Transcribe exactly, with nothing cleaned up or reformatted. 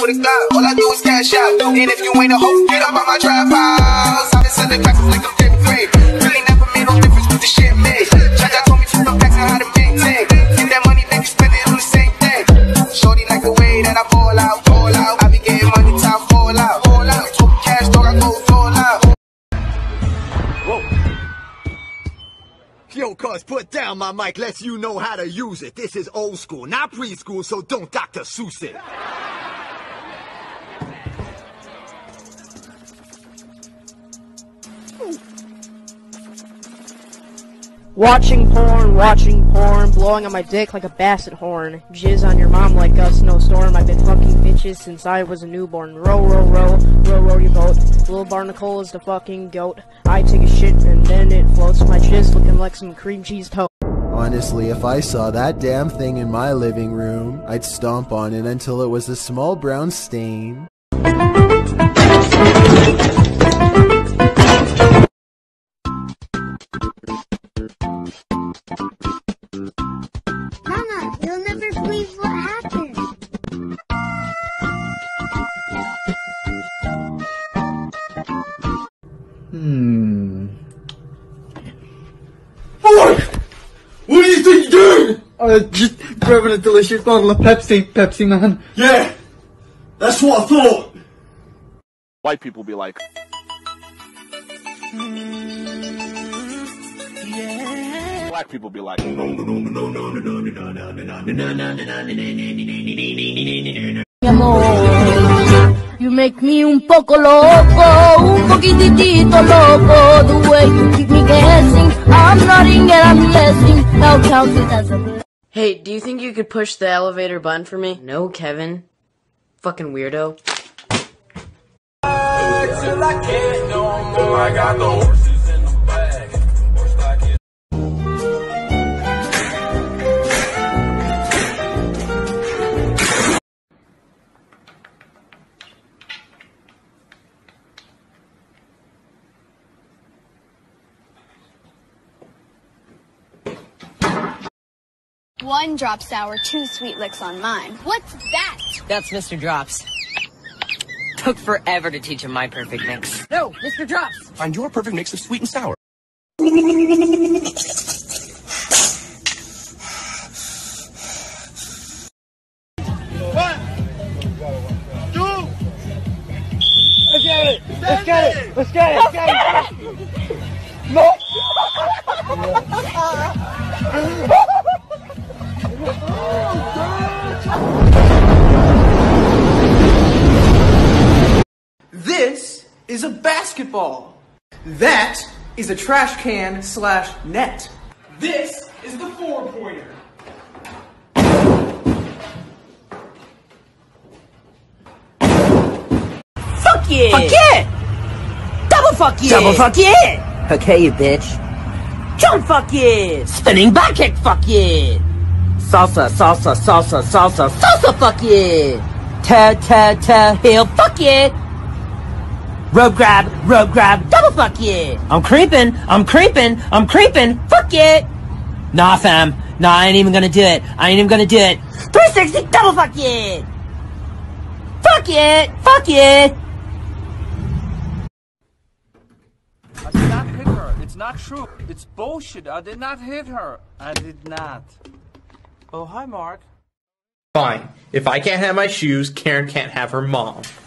with a Glock. All I do is cash out. And if you ain't a hoe, get up on my trap house. I've been selling crackers like I'm fifth grade. Really never made no difference with the shit made. Jaja told me from the back on how to maintain. Get that money, then you spend it on the same thing. Shorty like the way that I fall out, fall out. I be getting money till I fall out, fall out. Talk cash, dog, I go fall out. Whoa. Yo, cuz, put down my mic, lets you know how to use it. This is old school, not preschool, so don't Doctor Seuss it. Watching porn, watching porn, blowing on my dick like a basset horn. Jizz on your mom like a snowstorm. I've been fucking bitches since I was a newborn. Row, row, row, row, row your boat. Little barnacle is the fucking goat. I take a shit and then it floats. My jizz looking like some cream cheese toast. Honestly, if I saw that damn thing in my living room, I'd stomp on it until it was a small brown stain. Mama, you'll never believe what happened. Hmm. Boy! What do you think you're doing? Uh, just grabbing a delicious bottle of Pepsi, Pepsi Man. Yeah! That's what I thought! White people be like, black people be like, You make me un poco loco, un poquitito loco. The way you keep me guessing, I'm nodding and I'm guessing. Now count it as a. Hey, do you think you could push the elevator button for me? No, Kevin. Fucking weirdo. Till I can't no more. I got the horses in the bag. Horse like it. One drop sour, two sweet licks on mine. What's that? That's Mister Drops. Took forever to teach him my perfect mix. No, Mister Drops. find your perfect mix of sweet and sour. Let's get it! Let's get it! Let's get it! Let's get it! No! This is a basketball. That is a trash can slash net. This is the four-pointer. Fuck yeah! Fuck yeah! Double fuck yeah! Double fuck yeah! Okay, you bitch. Jump fuck yeah! Spinning back kick fuck yeah! Salsa, salsa, salsa, salsa, salsa fuck yeah! Ta ta ta heel fuck yeah! Rope grab, rope grab, double fuck yeah! I'm creeping, I'm creeping, I'm creeping, fuck yeah! Nah fam, nah I ain't even gonna do it, I ain't even gonna do it. three sixty double fuck yeah! Fuck yeah, fuck yeah! I did not hit her. It's not true. It's bullshit. I did not hit her. I did not. Oh, hi, Mark. Fine. If I can't have my shoes, Karen can't have her mom.